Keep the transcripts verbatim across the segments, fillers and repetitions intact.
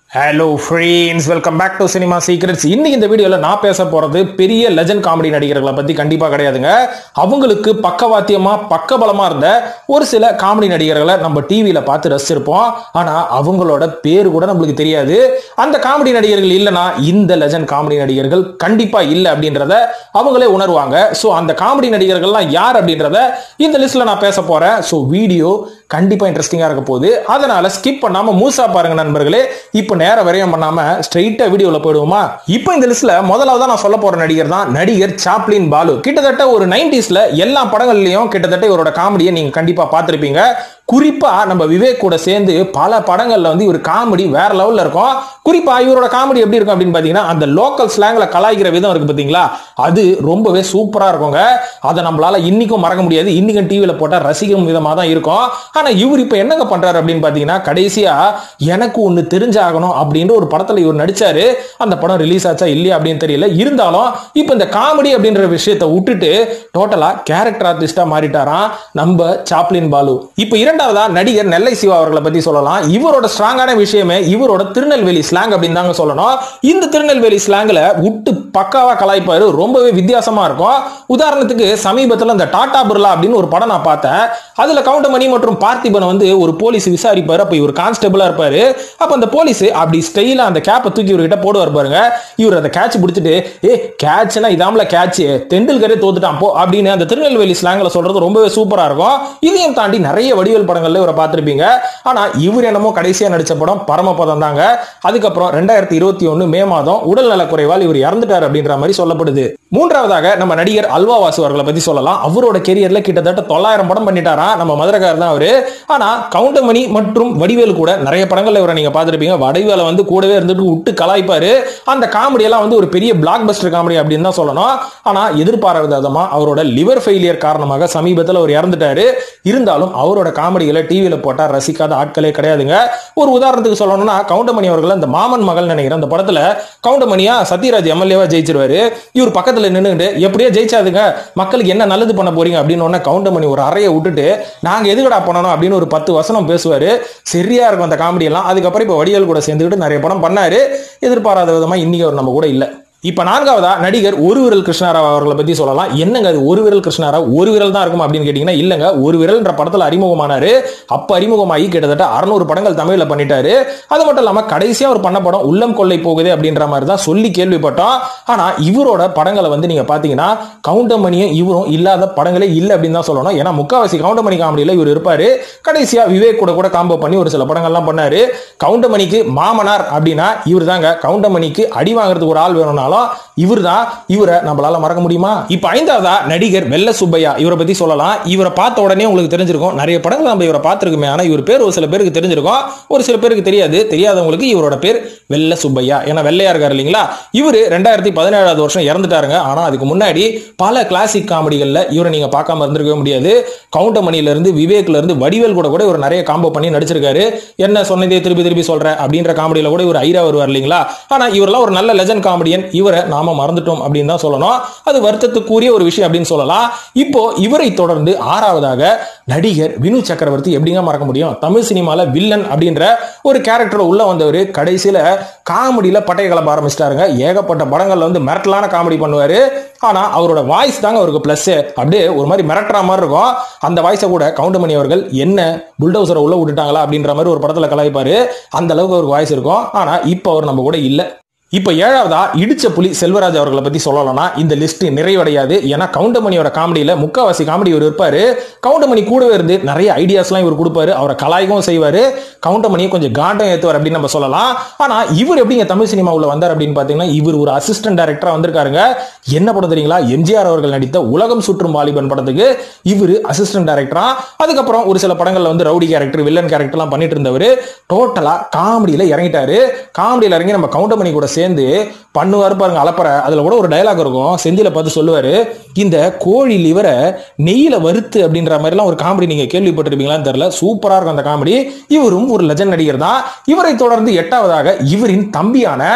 Hello friends, welcome back to Cinema Secrets. இன்னைக்கு இந்த வீடியோல நான் பேச போறது பெரிய லெஜெண்ட் காமெடி நடிகர்களை பத்தி கண்டிப்பா கிடையாதுங்க. அவங்களுக்கு பக்கவாத்தியமா பக்கபலமா இருந்த ஒரு சில காமெடி நடிகர்களை நம்ம டிவில பார்த்து ரசிச்சிருப்போம். ஆனா அவங்களோட பேரு கூட நம்மளுக்கு தெரியாது. அந்த காமெடி நடிகர்கள் இல்லனா இந்த லெஜெண்ட் காமெடி நடிகர்கள் கண்டிப்பா இல்ல அப்படின்றத அவங்களே உணர்வாங்க. சோ அந்த காமெடி நடிகர்கள்லாம் யார் அப்படின்றத இந்த லிஸ்ட்ல நான் பேச போறேன். சோ வீடியோ கண்டிப்பா இன்ட்ரெஸ்டிங்கா இருக்க போகுது. அதனால ஸ்கிப் பண்ணாம மூசா பாருங்க நண்பர்களே. இப்போ நேர வரையும் பண்ணாம ஸ்ட்ரைட்டா வீடியோல போயிடுவோமா? இப்போ இந்த லிஸ்ட்ல முதலாவதா நான் சொல்ல போற நடிகர் தான் நடிகர் சாப்ளின் பாலு. கிட்டத்தட்ட ஒரு நைன்டிஸ்ல எல்லா படங்கள்லயும் கிட்டத்தட்ட இவரோட காமெடியை நீங்க கண்டிப்பா பார்த்திருப்பீங்க. குறிப்பா நம்ம விவேக் கூட சேர்ந்து பல படங்கள்ல வந்து இவர் காமெடி வேற லெவல்ல இருக்கும். குறிப்பா இவரோட காமெடி எப்படி இருக்கும் அப்படின்னு பாத்தீங்கன்னா அந்த லோக்கல் ஸ்லாங்ல கலாய்க்கிற விதம் இருக்கு பாத்தீங்களா, அது ரொம்பவே சூப்பரா இருக்குங்க. அதை நம்மளால இன்னைக்கும் மறக்க முடியாது. இன்னைக்கும் டிவில போட்டா ரசிக்கும் விதமா தான் இருக்கும். ஆனா இவர் இப்ப என்னங்க பண்றாரு அப்படின்னு பாத்தீங்கன்னா கடைசியா எனக்கு ஒண்ணு தெரிஞ்சாகணும் அப்படின்ற ஒரு படத்துல இவர் நடிச்சாரு. அந்த படம் ரிலீஸ் ஆச்சா இல்லையா அப்படின்னு தெரியல. இருந்தாலும் இப்ப இந்த காமெடி அப்படின்ற விஷயத்தை விட்டுட்டு டோட்டலா கேரக்டர் ஆர்டிஸ்டா மாறிட்டாராம் நம்ம சாப்ளின் பாலு. இப்ப இரண்டாவதா நடிகர் நெல்லை சிவா அவர்களை பத்தி சொல்லலாம். இவரோட ஸ்ட்ராங்கான விஷயமே இவரோட திருநெல்வேலி ஸ்லாங் அப்படின்னு தாங்க சொல்லணும். இந்த திருநெல்வேலி ஸ்லாங்ல விட்டு பக்காவா கலாய்ப்பாரு. ரொம்பவே வித்தியாசமா இருக்கும். உதாரணத்துக்கு சமீபத்தில் அந்த டாடா பிர்லா அப்படின்னு ஒரு படம் நான் பார்த்தேன். அதுல கவுண்டமணி மற்றும் பார்த்திபன் வந்து ஒரு போலீஸ் விசாரிப்பாரு. அப்ப இவர் கான்ஸ்டபிளா இருப்பாரு. அப்ப அந்த போலீஸ் அப்படி ஸ்டைலா அந்த கேப்பை தூக்கி இவர்கிட்ட போடுவார் பாருங்க. இவர் அந்த கேட்ச் பிடிச்சிட்டு ஏ கேட்ச்னா இதாமல கேட்ச் தெண்டுல்கரே தோத்துட்டான் போ அப்படின்னு அந்த திருநெல்வேலி ஸ்லாங்ல சொல்றது ரொம்பவே சூப்பரா இருக்கும். இதையும் தாண்டி நிறைய வடிவேல் படங்கள்ல இவரை பார்த்திருப்பீங்க. ஆனா இவர் என்னமோ கடைசியா நடிச்ச படம் பரமபதம் தாங்க. அதுக்கப்புறம் ரெண்டாயிரத்தி இருபத்தி ஒன்னு மே மாதம் உடல் நல குறைவால் இவர் இறந்துட்டார் அப்படின்ற மாதிரி சொல்லப்படுது. மூன்றாவதாக நம்ம நடிகர் அல்வா வாசு அவர்களை பத்தி சொல்லலாம். அவரோட கெரியர்ல கிட்டத்தட்ட தொள்ளாயிரம் படம் பண்ணிட்டாராம். நம்ம மதுரக்காரர் தான் அவரு. ஆனா கவுண்டமணி மற்றும் வடிவேல் கூட நிறைய படங்கள்ல இவரை நீங்க பார்த்திருப்பீங்க. வடிவேல வந்து கூடவே இருந்துட்டு விட்டு கலாய்ப்பாரு. அந்த காமெடி எல்லாம் வந்து ஒரு பெரிய பிளாக் பஸ்டர் காமெடி அப்படின்னு தான் சொல்லணும். ஆனா எதிர்பாராத விதமா அவரோட லிவர் ஃபெயிலியர் காரணமாக சமீபத்தில் அவர் இறந்துட்டாரு. இருந்தாலும் அவரோட காமெடிகளை டிவியில போட்டா ரசிக்காத ஆட்களே கிடையாதுங்க. ஒரு உதாரணத்துக்கு சொல்லணும்னா கவுண்டமணி அவர்கள் அந்த மாமன் மகள் நினைக்கிறேன் அந்த படத்துல கவுண்டமணியா சத்யராஜ் எம்எல்ஏவா ஜெயிச்சிருவாரு. இவர் பக்கத்துல நின்னுட்டு எப்படியோ ஜெயிச்சாதுங்க, மக்களுக்கு என்ன நல்லது பண்ண போறீங்க அப்படின்னு கவுண்டமணி ஒரு அறையை விட்டுட்டு நாங்க எதுக்கடா பண்ணணும் அப்படின்னு ஒரு பத்து வசனம் பேசுவாரு. சரியா இருக்கும் அந்த காமெடி எல்லாம். அதுக்கப்புறம் இப்ப வடிவேல் கூட சேர்ந்துக்கிட்டு நிறைய படம் பண்ணாரு. எதிர்பாராத விதமா இன்னைக்கு அவர் நம்ம கூட இல்ல. இப்ப நான்காவதா நடிகர் ஒரு விரல் கிருஷ்ணராவ் அவர்களை பத்தி சொல்லலாம். என்னங்க அது ஒரு விரல் கிருஷ்ணராவ் ஒரு விரல் தான் இருக்கும் அப்படின்னு கேட்டீங்கன்னா இல்லங்க, ஒரு விரல்ன்ற படத்துல அறிமுகமானாரு. அப்ப அறிமுகமாகி கிட்டத்தட்ட அறுநூறு படங்கள் தமிழ்ல பண்ணிட்டாரு. அது மட்டும் இல்லாம கடைசியா ஒரு பண்ண படம் உள்ளம் கொள்ளை போகுது அப்படின்ற மாதிரி தான் சொல்லி கேள்விப்பட்டோம். ஆனா இவரோட படங்களை வந்து நீங்க பாத்தீங்கன்னா கவுண்டமணியும் இவரும் இல்லாத படங்களே இல்லை அப்படின்னு தான் சொல்லணும். ஏன்னா முக்காவாசி கவுண்டமணி காமெடியில இவர் இருப்பாரு. கடைசியா விவேக் கூட கூட காம்போ பண்ணி ஒரு சில படங்கள்லாம் பண்ணாரு. கவுண்டமணிக்கு மாமனார் அப்படின்னா இவர் தாங்க. கவுண்டமணிக்கு அடி வாங்குறதுக்கு ஒரு ஆள் வேணும்னா இவர் தான். இவரை நம்மளால மறக்க முடியுமா? இப்ப ஐந்தாவதா நடிகர் வெள்ள சுப்பையா இவரை பத்தி சொல்லலாம். இவரை பார்த்த உடனே உங்களுக்கு தெரிஞ்சிருக்கும் நிறைய படங்கள் நம்ம இவரை பார்த்திருக்குமே. ஆனா இவர் பேர் ஒரு சில பேருக்கு தெரிஞ்சிருக்கும், ஒரு சில பேருக்கு தெரியாது. தெரியாதவங்களுக்கு இவரோட பேர் வெள்ள சுப்பையா. ஏன்னா வெள்ளையா இருக்காரு இல்லைங்களா. இவரு ரெண்டாயிரத்தி பதினேழாவது வருஷம் இறந்துட்டாருங்க. ஆனா அதுக்கு முன்னாடி பல கிளாசிக் காமெடிகள்ல இவரை நீங்க பார்க்காம இருந்திருக்கவே முடியாது. கவுண்டமணியில இருந்து விவேக்ல இருந்து வடிவேல் கூட கூட இவர் நிறைய காம்போ பண்ணி நடிச்சிருக்காரு. என்ன சொன்னதே திருப்பி திருப்பி சொல்றேன் அப்படின்ற காமெடியில கூட இவர் ஐரா வருவார் இல்லைங்களா. ஆனா இவரெல்லாம் ஒரு நல்ல லெஜெண்ட் காமெடியன். இவரை நாம மறந்துட்டோம் அப்படின்னு தான் சொல்லணும். அது வருத்தத்துக்குரிய ஒரு விஷயம் அப்படின்னு சொல்லலாம். இப்போ இவரை தொடர்ந்து ஆறாவதாக நடிகர் வினு சக்கரவர்த்தி. எப்படிங்க மறக்க முடியும்? தமிழ் சினிமால வில்லன் அப்படின்ற ஒரு கேரக்டர் உள்ள வந்தவர் கடைசியில காமெடியில பட்டை கலப்ப ஆரம்பிச்சிட்டாருங்க. ஏகப்பட்ட படங்கள்ல வந்து மிரட்டலான காமெடி பண்ணுவாரு. ஆனா அவரோட வாய்ஸ் தாங்க அவருக்கு பிளஸ். அப்படியே ஒரு மாதிரி மிரட்டுற மாதிரி இருக்கும். அந்த வாய்ஸை கூட கவுண்டமணி அவர்கள் என்ன புல்டோசரை உள்ள விட்டுட்டாங்களா அப்படின்ற மாதிரி ஒரு படத்துல கலாய்ப்பாரு. அந்த அளவுக்கு அவருக்கு வாய்ஸ் இருக்கும். ஆனா இப்ப அவர் நம்ம கூட இல்ல. இப்ப ஏழாவதா இடிச்ச புலி செல்வராஜ் அவர்களை பத்தி சொல்லலாம்னா இந்த லிஸ்ட் நிறைவடையாது. ஏன்னா கவுண்டமணியோட காமெடியில முக்காவாசி காமெடி இவர் இருப்பாரு. கவுண்டமணி கூடவே இருந்து நிறைய ஐடியாஸ் எல்லாம் இவர் கொடுப்பாரு. அவரை கலாய்க்கவும் செய்வாரு. கவுண்டமணியை கொஞ்சம் காண்டம் ஏத்துவார் அப்படின்னு நம்ம சொல்லலாம். ஆனா இவர் எப்படிங்க தமிழ் சினிமாவுல வந்தார் அப்படின்னு பாத்தீங்கன்னா இவர் ஒரு அசிஸ்டன்ட் டைரக்டரா வந்திருக்காருங்க. என்ன படம் தெரியுங்களா? எம்ஜிஆர் அவர்கள் நடித்த உலகம் சுற்றும் வாலிபன் படத்துக்கு இவர் அசிஸ்டன்ட் டைரக்டரா. அதுக்கப்புறம் ஒரு சில படங்கள்ல வந்து ரவுடி கேரக்டர் வில்லன் கேரக்டர் எல்லாம் பண்ணிட்டு இருந்தவர் டோட்டலா காமெடியில இறங்கிட்டாரு. காமெடியில இறங்கி நம்ம கவுண்டமணி கூட சேர்ந்து பண்ணுவாரு பாருங்க அலப்பற. அதுல கூட ஒரு டயலாக் இருக்கும். செந்தில பார்த்து சொல்லுவாரு, இந்த கோழி லிவரை நெய்யில வறுத்து அப்படின்ற மாதிரி எல்லாம் ஒரு காமெடி நீங்க கேள்விப்பட்டிருப்பீங்களான்னு தெரியல. சூப்பரா இருக்கும் அந்த காமெடி. இவரும் ஒரு லெஜெண்ட் நடிகர் தான். இவரை தொடர்ந்து எட்டாவதாக இவரின் தம்பியான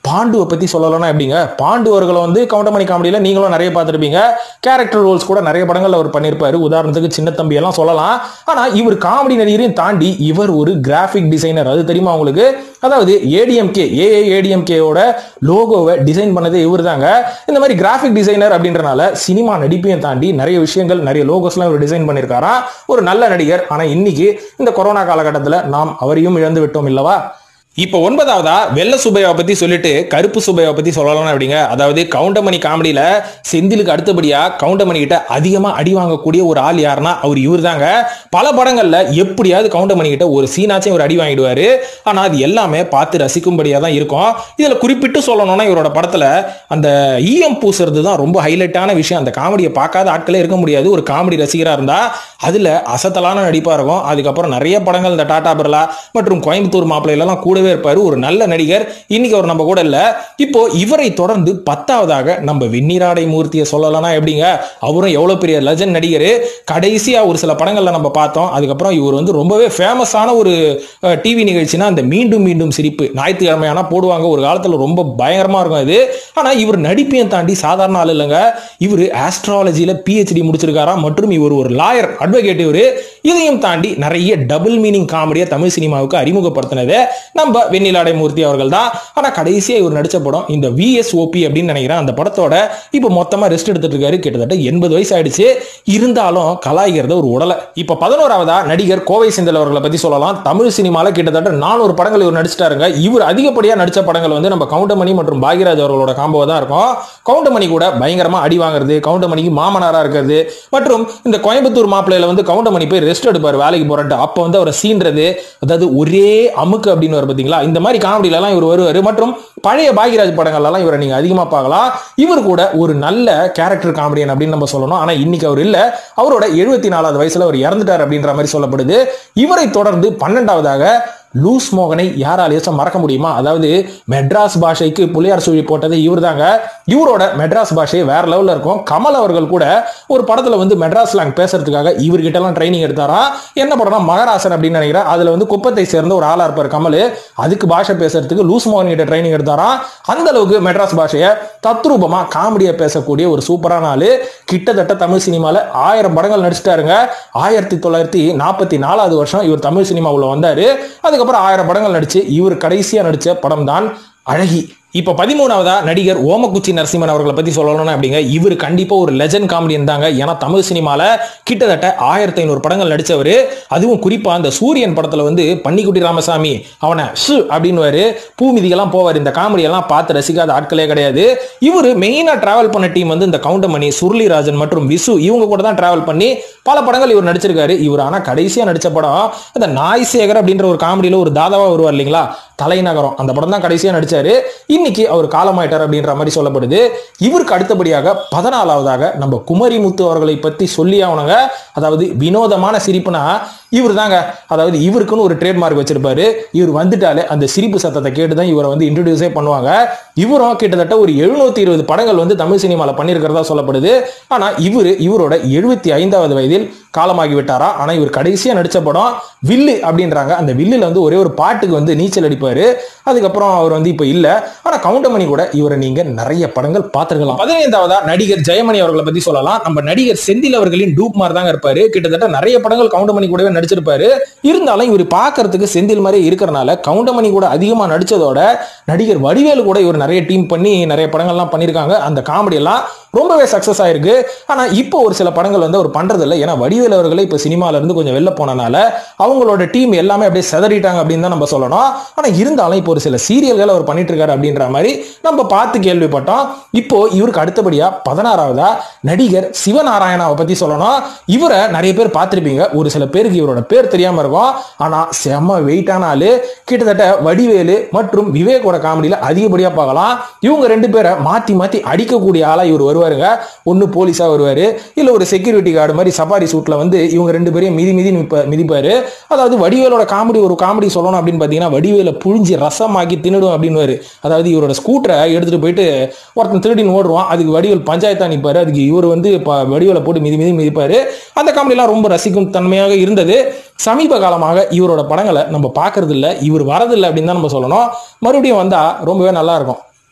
பாண்டுவை பத்தி சொல்லலன்னா எப்படிங்க? பாண்டு அவர்களை வந்து கவுண்டமணி காமெடியில நீங்களும் நிறைய பார்த்திருப்பீங்க. கேரக்டர் ரோல்ஸ் கூட நிறைய படங்கள்ல அவர் பண்ணியிருப்பாரு. உதாரணத்துக்கு சின்ன தம்பி எல்லாம் சொல்லலாம். ஆனா இவர் காமெடி நடிகரையும் தாண்டி இவர் ஒரு கிராஃபிக் டிசைனர். அது தெரியுமா உங்களுக்கு? அதாவது ஏடிஎம்கே ஏஏஏடிஎம்கேயோட லோகோவை டிசைன் பண்ணது இவர் தாங்க. இந்த மாதிரி கிராஃபிக் டிசைனர் அப்படின்றனால சினிமா நடிப்பையும் தாண்டி நிறைய விஷயங்கள், நிறைய லோகோஸ்லாம் இவர் டிசைன் பண்ணியிருக்காரா. ஒரு நல்ல நடிகர். ஆனா இன்னைக்கு இந்த கொரோனா காலகட்டத்தில் நாம் அவரையும் இழந்து விட்டோம் இல்லவா? இப்போ ஒன்பதாவதா வெள்ள சுபையாவை பத்தி சொல்லிட்டு கருப்பு சுபையாவை பத்தி சொல்லலாம் அப்படிங்க. அதாவது கவுண்டமணி காமெடியில செந்திலுக்கு அடுத்தபடியா கவுண்டமணி கிட்ட அதிகமா அடி வாங்கக்கூடிய ஒரு ஆள் யாருன்னா அவர் இவர் தாங்க. பல படங்கள்ல எப்படியாவது கவுண்டமணி கிட்ட ஒரு சீனாச்சும் ஒரு அடி வாங்கிடுவாரு. ஆனா அது எல்லாமே பார்த்து ரசிக்கும்படியா தான் இருக்கும். இதுல குறிப்பிட்டு சொல்லணும்னா இவரோட படத்துல அந்த ஈயம் பூசுறது தான் ரொம்ப ஹைலைட்டான விஷயம். அந்த காமெடியை பார்க்காத ஆட்களே இருக்க முடியாது. ஒரு காமெடி ரசிகரா இருந்தா அதுல அசத்தலான நடிப்பா இருக்கும். அதுக்கப்புறம் நிறைய படங்கள் இந்த டாடா பிர்லா மற்றும் கோயம்புத்தூர் மாப்பிள்ளையில எல்லாம் கூட இருப்பாரு. ஒரு நல்ல நடிகர். இன்னைக்கு அவர் நம்ம கூட இல்ல. இப்போ இவரை தொடர்ந்து பத்தாவதாக நம்ம வெண்ணிராடை மூர்த்தியை சொல்லலாம் எப்படிங்க? அவரும் எவ்வளவு பெரிய லெஜண்ட் நடிகர். கடைசியா ஒரு சில படங்கள்ல நம்ம பார்த்தோம். அதுக்கப்புறம் இவர் வந்து ரொம்பவே ஃபேமஸான ஒரு டிவி நிகழ்ச்சினா அந்த மீண்டும் மீண்டும் சிரிப்பு ஞாயிற்றுக்கிழமையானா போடுவாங்க. ஒரு காலத்துல ரொம்ப பயங்கரமா இருக்கும் இது. ஆனா இவர் நடிப்பையும் தாண்டி சாதாரண ஆள் இல்லைங்க. இவர் ஆஸ்ட்ராலஜியில பிஹெச்டி முடிச்சிருக்காரா. மற்றும் இவர் ஒரு லாயர், அட்வொகேட். இவரு இதையும் தாண்டி நிறைய டபுள் மீனிங் காமெடியை தமிழ் சினிமாவுக்கு அறிமுகப்படுத்தினது நம்ம வெண்ணிலாடை மூர்த்தி அவர்கள் தான். ஆனா கடைசியா இவர் நடிச்ச படம் இந்த விஎஸ்ஓபி அப்படின்னு நினைக்கிறேன். அந்த படத்தோட இப்ப மொத்தமா ரெஸ்ட் எடுத்துட்டு இருக்காரு. கிட்டத்தட்ட எண்பது வயசு ஆயிடுச்சு. இருந்தாலும் கலாய்கிறத ஒரு உடலை. இப்ப பதினோராவதா நடிகர் கோவை செந்தில் அவர்களை பத்தி சொல்லலாம். தமிழ் சினிமால கிட்டத்தட்ட நானூறு படங்கள் இவர் நடிச்சிட்டாருங்க. இவர் அதிகப்படியா நடிச்ச படங்கள் வந்து நம்ம கவுண்டமணி மற்றும் பாக்யராஜ் அவர்களோட காம்போவா தான் இருக்கும். கவுண்டமணி கூட பயங்கரமா அடி வாங்குறது, கவுண்டமணிக்கு மாமனாரா இருக்கிறது, மற்றும் இந்த கோயம்புத்தூர் மாப்பிள்ளையில வந்து கவுண்டமணி போய் ரெஸ்ட் எடுப்பாரு வேலைக்கு போறட்டு. அப்ப வந்து அவரை சீன்றது, அதாவது ஒரே அமுக்கு அப்படின்னு வர பாத்தீங்களா. இந்த மாதிரி காமெடியில எல்லாம் இவர் வருவாரு. மற்றும் பழைய பாக்யராஜ் படங்கள் எல்லாம் இவரை நீங்க அதிகமா பார்க்கலாம். இவர் கூட ஒரு நல்ல கேரக்டர் காமெடியன் அப்படின்னு நம்ம சொல்லணும். ஆனா இன்னைக்கு அவர் இல்ல. அவரோட எழுபத்தி நாலாவது வயசுல அவர் இறந்துட்டார் அப்படின்ற மாதிரி சொல்லப்படுது. இவரை தொடர்ந்து பன்னெண்டாவதாக லூஸ் மோகனை யாராலேயும் மறக்க முடியுமா? அதாவது மெட்ராஸ் பாஷைக்கு புலியார் சுழி போட்டது இவர் தாங்க. இவரோட மெட்ராஸ் பாஷை வேற லெவல்ல இருக்கும். கமல் அவர்கள் கூட ஒரு படத்துல வந்து மெட்ராஸ் ஸ்லாங் பேசுறதுக்காக இவர்கிட்ட எல்லாம் ட்ரைனிங் எடுத்தாரா. என்ன படம்னா மகராசன் அப்படின்னு நினைக்கிறேன். அதுல வந்து குப்பத்தை சேர்ந்த ஒரு ஆளா இருப்பார் கமல். அதுக்கு பாஷை பேசுறதுக்கு லூஸ் மோகன் கிட்ட ட்ரைனிங் எடுத்தாரா. அந்த அளவுக்கு மெட்ராஸ் பாஷையை தத்ரூபமா காமெடியா பேசக்கூடிய ஒரு சூப்பரான ஆளு. கிட்டத்தட்ட தமிழ் சினிமால ஆயிரம் படங்கள் நடிச்சிட்டாருங்க. ஆயிரத்தி தொள்ளாயிரத்தி நாற்பத்தி நாலாவது வருஷம் இவர் தமிழ் சினிமாவுல வந்தாரு. அதுக்கு அப்புறம் ஆயிரம் படங்கள் நடிச்சு இவர் கடைசியா நடிச்ச படம் தான் அழகி. இப்ப பதிமூணாவதா நடிகர் ஓமக்குச்சி நரசிம்மன் அவர்களை பத்தி சொல்லணும் அப்படிங்க. இவர் கண்டிப்பா ஒரு லெஜண்ட் காமெடியன் தாங்க. ஏன்னா தமிழ் சினிமால கிட்டத்தட்ட ஆயிரத்தி ஐநூறு படங்கள் நடிச்சவர். அதுவும் குறிப்பா அந்த சூரியன் படத்துல வந்து பன்னிக்குட்டி ராமசாமி அவனை சு அப்படின்னு பூமிதிகெல்லாம் போவார். இந்த காமெடி எல்லாம் பார்த்து ரசிக்காத ஆட்களே கிடையாது. இவர் மெயினா டிராவல் பண்ண டீம் வந்து இந்த கவுண்டமணி, சுருளிராஜன் மற்றும் விசு இவங்க கூட தான் டிராவல் பண்ணி பல படங்கள் இவர் நடிச்சிருக்காரு. இவர் ஆனா கடைசியா நடிச்ச படம் அந்த நாய்சேகர் அப்படின்ற ஒரு காமெடியில ஒரு தாதாவா வருவார் இல்லைங்களா, தலைநகரம். அந்த படம் தான் கடைசியா நடிச்சாரு. இன்னைக்கு அவர் காலமாயிட்டார் அப்படின்ற மாதிரி சொல்லப்படுது. இவருக்கு அடுத்தபடியாக பதினாலாவதாக நம்ம குமரி முத்து அவர்களை பத்தி சொல்லி ஆகணுங்க. அதாவது வினோதமான சிரிப்புனா இவர் தாங்க. அதாவது இவருக்குன்னு ஒரு ட்ரேட்மார்க் வச்சிருப்பாரு. இவர் வந்துட்டாலே அந்த சிரிப்பு சத்தத்தை கேட்டுதான் இவரை வந்து இன்ட்ரோடியூஸே பண்ணுவாங்க. இவரும் கிட்டத்தட்ட ஒரு எழுநூத்தி இருபது படங்கள் வந்து தமிழ் சினிமால பண்ணியிருக்கிறதா சொல்லப்படுது. ஆனா இவரு இவரோட எழுபத்தி ஐந்தாவது வயதில் காலமாகி விட்டாரா. ஆனா இவர் கடைசியா நடிச்ச படம் வில்லு அப்படின்றாங்க. அந்த வில்லுல வந்து ஒரே ஒரு பாட்டுக்கு வந்து நீச்சல் அடிப்பாரு. அதுக்கப்புறம் அவர் வந்து இப்ப இல்ல. ஆனா கவுண்டமணி கூட இவரை நீங்க நிறைய படங்கள் பார்த்திருக்கலாம். பதினைந்தாவதா நடிகர் ஜெயமணி அவர்களை பத்தி சொல்லலாம். நம்ம நடிகர் செந்தில் அவர்களின் டூப் மாதிரி தாங்க இருப்பாரு. கிட்டத்தட்ட நிறைய படங்கள் கவுண்டமணி கூடவே நடிச்சிருப்பாரு. இருந்தாலும் இவர் பார்க்கறதுக்கு செந்தில் மாதிரி இருக்கிறனால கவுண்டமணி கூட அதிகமா நடிச்சதோட நடிகர் வடிவேலு கூட இவர் நிறைய டீம் பண்ணி நிறைய படங்கள்லாம் பண்ணியிருக்காங்க. அந்த காமெடி எல்லாம் ரொம்பவே சக்சஸ் ஆயிருக்கு. ஆனா இப்போ ஒரு சில படங்கள் வந்து அவர் பண்றது இல்லை. ஏன்னா வடிவேலு அவர்களே இப்ப சினிமால இருந்து கொஞ்சம் வெளில போனனால அவங்களோட டீம் எல்லாமே அப்படியே செதறிட்டாங்க அப்படின்னு தான் நம்ம சொல்லணும். ஆனா இருந்தாலும் இப்போ ஒரு சில சீரியல்கள் அவர் பண்ணிட்டு இருக்காரு அப்படின்ற மாதிரி நம்ம பார்த்து கேள்விப்பட்டோம். இப்போ இவருக்கு அடுத்தபடியா பதினாறாவதா நடிகர் சிவநாராயணாவை பத்தி சொல்லணும். இவரை நிறைய பேர் பார்த்திருப்பீங்க. ஒரு சில பேருக்கு இவரோட பேர் தெரியாம இருக்கும். ஆனா செம்ம வெயிட்டான ஆளு. கிட்டத்தட்ட வடிவேலு மற்றும் விவேகோட காமெடியில அதிகப்படியா பார்க்கலாம். இவங்க ரெண்டு பேரை மாத்தி மாத்தி அடிக்கக்கூடிய ஆளா இவர் வருவாருங்க. ஒன்னு போலீஸா வருவாரு, இல்ல ஒரு செக்யூரிட்டி கார்டு மாதிரி சபாரி சூட்ல வந்து இவங்க ரெண்டு பேரையும் மிதி மிதி மிதிப்பாரு. அதாவது வடிவேலோட காமெடி ஒரு காமெடி சொல்லணும் அப்படின்னு பாத்தீங்கன்னா வடிவேல புழிஞ்சி ரசமாக்கி தின்னுடும் அப்படின்னு. அதாவது இவரோட ஸ்கூட்டரை எடுத்துட்டு போயிட்டு ஒருத்தன் திருடின்னு ஓடுவான். அதுக்கு வடிவேல் பஞ்சாயத்தா நிற்பாரு. அதுக்கு இவர் வந்து வடிவேல போட்டு மிதி மிதி மிதிப்பாரு. அந்த காமெடி எல்லாம் ரொம்ப ரசிக்கும் தன்மையாக இருந்தது. சமீப காலமாக இவரோட படங்களை நம்ம பார்க்கறது இல்லை, இவர் வரதில்லை அப்படின்னு தான் நம்ம சொல்லணும். மறுபடியும் வந்தா ரொம்பவே நல்லா இருக்கும்.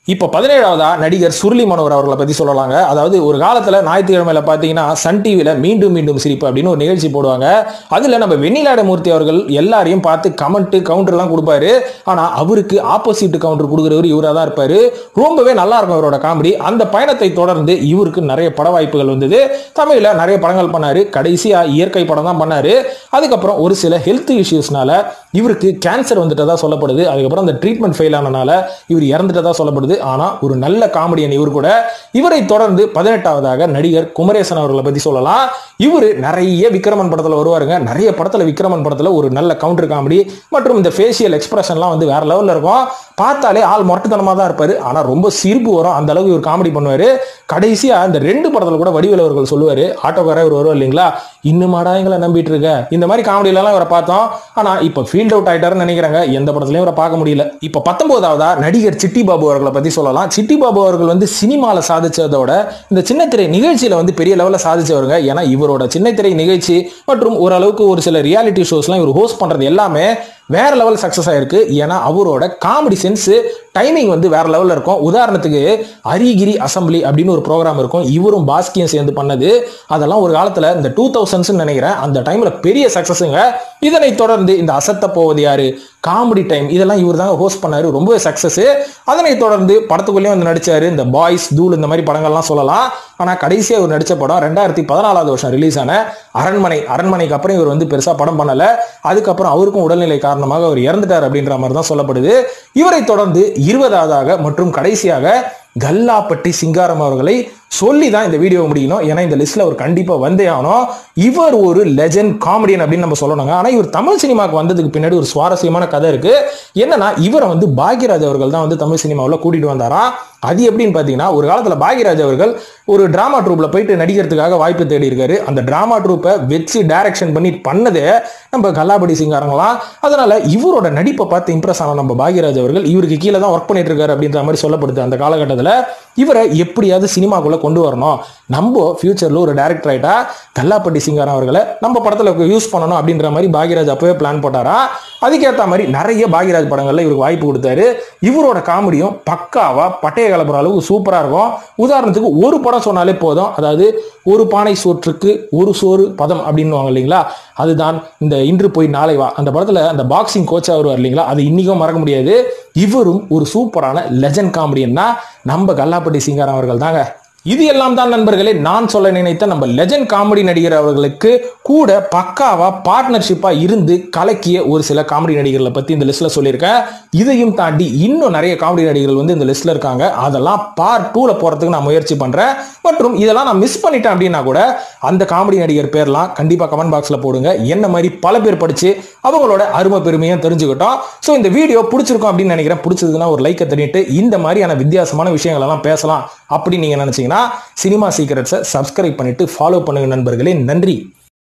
இப்ப பதினேழாவதா நடிகர் சுருளி மனோகர் அவர்களை பத்தி சொல்லலாங்க. அதாவது ஒரு காலத்துல ஞாயிற்றுக்கிழமையில பாத்தீங்கன்னா சன் டிவில மீண்டும் மீண்டும் சிரிப்பு அப்படின்னு ஒரு நிகழ்ச்சி போடுவாங்க. அதுல நம்ம வெண்ணிலாட மூர்த்தி அவர்கள் எல்லாரையும் பார்த்து கமெண்ட் கவுண்டர் எல்லாம் கொடுப்பாரு. ஆனா அவருக்கு ஆப்போசிட் கவுண்டர் கொடுக்கிறவர் இவரா தான் இருப்பாரு. ரொம்பவே நல்லா இருக்கும் அவரோட காமெடி. அந்த பயணத்தை தொடர்ந்து இவருக்கு நிறைய பட வாய்ப்புகள் வந்தது. தமிழ்ல நிறைய படங்கள் பண்ணாரு. கடைசியா இயற்கை படம் தான் பண்ணாரு. அதுக்கப்புறம் ஒரு சில ஹெல்த் இஷ்யூஸ்னால இவருக்கு கேன்சர் வந்துட்டதா சொல்லப்படுது. அதுக்கப்புறம் அந்த ட்ரீட்மெண்ட் ஃபெயில் ஆனனால இவர் இறந்துட்டதா சொல்லப்படுது. ஆனா ஒரு நல்ல காமெடியன் இவர் கூட. இவரை தொடர்ந்து பதினெட்டாவதாக நடிகர் குமரேசன் அவர்களை பத்தி சொல்லலாம். இவரு நிறைய விக்ரமன் படத்துல வருவாருங்க. நிறைய படத்துல விக்ரமன் படத்துல ஒரு நல்ல கவுண்டர் காமெடி மற்றும் இந்த ஃபேஷியல் எக்ஸ்பிரஷன்லாம் வந்து வேற லெவல்ல இருக்கும். பார்த்தாலே ஆள் மொட்டத்தனமா தான் இருப்பாரு. ஆனா ரொம்ப சிரிப்பு வரும். அந்த அளவுக்கு இவர் காமெடி பண்ணுவாரு. கடைசியா இந்த ரெண்டு படத்துல கூட வடிவேலு அவர்கள் சொல்லுவாரு, ஆட்டோக்காரர் இவர் வருவார் இல்லைங்களா, இன்னுமாடா எங்களை நம்பிட்டு இருக்க, இந்த மாதிரி காமெடியில எல்லாம் இவரை பார்த்தோம். ஆனா இப்ப ஃபீல்ட் அவுட் ஆயிட்டாருன்னு நினைக்கிறாங்க. எந்த படத்துலயும் இவரை பார்க்க முடியல. இப்ப பத்தொன்பதாவதா நடிகர் சிட்டி பாபு அவர்களை பத்தி சொல்லலாம். சிட்டி பாபு அவர்கள் வந்து சினிமால சாதிச்சதோட இந்த சின்னத்திரை நிகழ்ச்சியில வந்து பெரிய லெவல்ல சாதிச்சவருங்க. ஏன்னா இவரோட சின்னத்திரை நிகழ்ச்சி மற்றும் ஓரளவுக்கு ஒரு சில ரியாலிட்டி ஷோஸ்லாம் இவர் ஹோஸ்ட் பண்றது எல்லாமே வேற லெவல் சக்சஸ் ஆயிருக்கு. ஏன்னா அவரோட காமெடி சென்ஸ் டைமிங் வந்து வேற லெவல்ல இருக்கும். உதாரணத்துக்கு அரிகிரி அசம்பிளி அப்படின்னு ஒரு ப்ரோக்ராம் இருக்கும். இவரும் பாஸ்கியும் சேர்ந்து பண்ணது. அதெல்லாம் ஒரு காலத்துல இந்த டூ தௌசண்ட்ஸ் நினைக்கிறேன், அந்த டைம்ல பெரிய சக்சஸ்ங்க. இதனை தொடர்ந்து இந்த அசத்த போவது யாரு, காமெடி டைம், இதெல்லாம் இவர் தான் ஹோஸ்ட் பண்ணாரு. ரொம்பவே சக்சஸ். அதனை தொடர்ந்து படத்துக்குள்ளேயும் வந்து நடிச்சாரு. இந்த பாய்ஸ் தூள் இந்த மாதிரி படங்கள்லாம் சொல்லலாம். ஆனா கடைசியா இவர் நடிச்ச படம் ரெண்டாயிரத்தி பதினாலாவது வருஷம் ரிலீஸ் ஆன அரண்மனை. அரண்மனைக்கு அப்புறம் இவர் வந்து பெருசா படம் பண்ணல. அதுக்கப்புறம் அவருக்கும் உடல்நிலை காரணமாக அவர் இறந்துட்டார் அப்படின்ற மாதிரி தான் சொல்லப்படுது. இவரை தொடர்ந்து இருபதாவதாக மற்றும் கடைசியாக கல்லாப்பட்டி சிங்காரம் அவர்களை சொல்லி தான் இந்த வீடியோ முடிக்கணும். ஏன்னா இந்த லிஸ்ட்ல அவர் கண்டிப்பா வந்தே ஆகணும். இவர் ஒரு லெஜெண்ட் காமெடியன் அப்படின்னு நம்ம சொல்லணுங்க. ஆனா இவர் தமிழ் சினிமாவுக்கு வந்ததுக்கு பின்னாடி ஒரு சுவாரஸ்யமான கதை இருக்கு. என்னன்னா இவரை வந்து பாக்யராஜ் அவர்கள் தான் வந்து தமிழ் சினிமாவில் கூட்டிட்டு வந்தாராம். அது எப்படின்னு பாத்தீங்கன்னா, ஒரு காலத்துல பாக்யராஜ் அவர்கள் ஒரு டிராமா ட்ரூப்ல போயிட்டு நடிக்கிறதுக்காக வாய்ப்பு தேடி இருக்காரு. அந்த டிராமா ட்ரூப்பை வச்சு டைரக்ஷன் பண்ணி பண்ணது நம்ம கல்லாப்பட்டி சிங்காரங்களாம். அதனால இவரோட நடிப்பை பார்த்து இம்ப்ரெஸ் ஆன நம்ம பாக்யராஜ் அவர்கள் இவருக்கு கீழே தான் ஒர்க் பண்ணிட்டு இருக்காரு அப்படின்ற மாதிரி சொல்லப்படுது. அந்த காலகட்டத்தில் இவரை எப்படியாவது சினிமாக்குள்ள கொண்டு வரணும், நம்ம ஃபியூச்சர்ல ஒரு டைரக்டர் ஆயிட்டா கல்லாப்பட்டி சிங்காரம் அவர்களை நம்ம படத்துல யூஸ் பண்ணணும் அப்படின்ற மாதிரி பாக்யராஜ் அப்பவே பிளான் போட்டாரா. அதுக்கேற்ற மாதிரி நிறைய பாக்யராஜ் படங்கள்ல இவருக்கு வாய்ப்பு கொடுத்தாரு. இவரோட காமெடியும் பக்காவா பட்டைய கலப்புற அளவுக்கு சூப்பரா இருக்கும். உதாரணத்துக்கு ஒரு படம் சொன்னாலே போதும். அதாவது ஒரு பானை சோற்றுக்கு ஒரு சோறு பதம் அப்படின்னு இல்லைங்களா, அதுதான் இந்த இன்று போய் நாளை வா அந்த படத்துல அந்த பாக்ஸிங் கோச்சா வருவார் இல்லைங்களா, அது இன்னைக்கும் மறக்க முடியாது. இவரும் ஒரு சூப்பரான லெஜண்ட் காமெடியன்னா நம்ம கல்லாப்பட்டி சிங்காரம் அவர்கள் தாங்க. இது எல்லாம் தான் நண்பர்களே நான் சொல்ல நினைத்த நம்ம லெஜண்ட் காமெடி நடிகர் அவர்களுக்கு கூட பக்காவா பார்ட்னர்ஷிப்பா இருந்து கலக்கிய ஒரு சில காமெடி நடிகர்களை பத்தி இந்த லிஸ்ட்ல சொல்லியிருக்கேன். இதையும் தாண்டி இன்னும் நிறைய காமெடி நடிகர்கள் வந்து இந்த லிஸ்ட்ல இருக்காங்க. அதெல்லாம் பார்ட் டூல போறதுக்கு நான் முயற்சி பண்றேன். மற்றும் இதெல்லாம் நான் மிஸ் பண்ணிட்டேன் அப்படின்னா கூட அந்த காமெடி நடிகர் பேர்லாம் கண்டிப்பா கமெண்ட் பாக்ஸ்ல போடுங்க. என்ன மாதிரி பல பேர் படிச்சு அவங்களோட அருமை பெருமையும் தெரிஞ்சுக்கிட்டோம். ஸோ இந்த வீடியோ பிடிச்சிருக்கும் அப்படின்னு நினைக்கிறேன். பிடிச்சதுன்னா ஒரு லைக்கை தண்ணிட்டு இந்த மாதிரியான வித்தியாசமான விஷயங்கள் எல்லாம் பேசலாம் அப்படின்னு நீங்க நினைச்சீங்கன்னா சினிமா சீக்ரெட்ஸை சப்ஸ்கிரைப் பண்ணிட்டு ஃபாலோ பண்ணுங்க நண்பர்களே. நன்றி.